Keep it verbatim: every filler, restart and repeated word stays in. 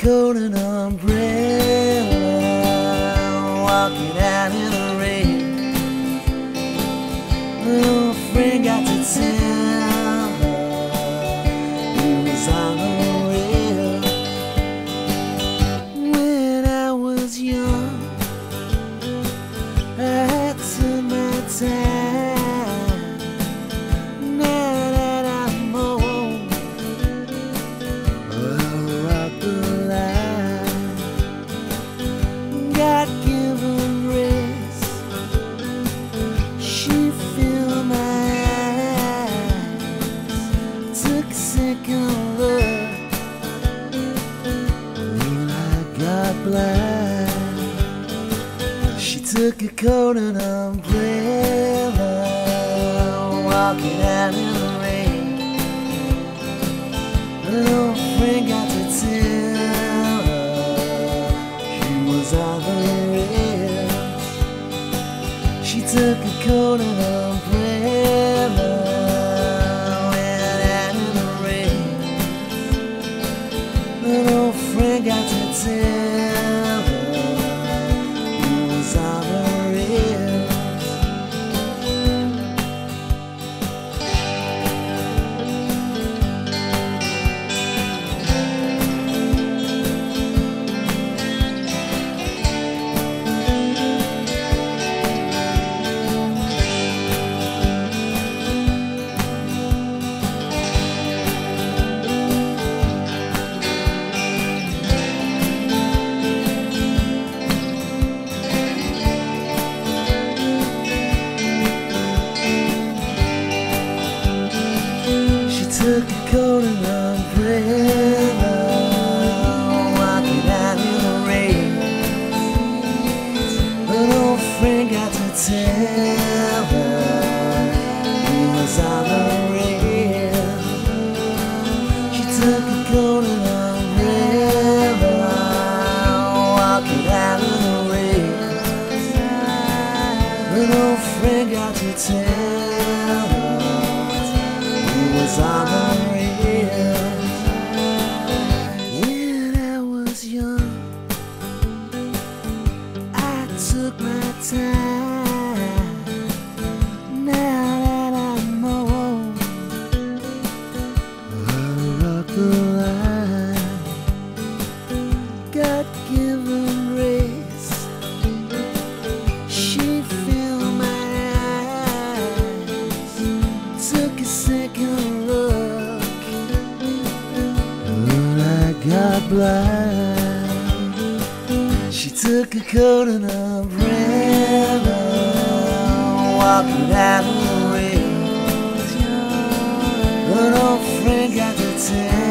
coat and umbrella, walking out in the rain. Little friend got to tell her it was on the rail. When I was young, I had to my time. Now that I'm old, I'll rock the line. God-given grace, she filled my eyes. Took a second look, well, I got blind. She took a coat and umbrella, walking out in the rain. Little friend got to tell her she was on the rails. She took a coat and umbrella, went out in the rain. Little friend got to tell her he was on the rails. Took a coat and umbrella, walking out in the rain. An old friend got to tell her he was on the rail. She took a coat and umbrella, walking out in the rain. An old friend got to tell her was on the rails. When I was young, I took my time. Now that I'm old, I'll rock the line. God-given grace, she filled my eyes. Took a second look, well, I got blind. She took a coat and umbrella, walking out in the rain. An old friend got to tell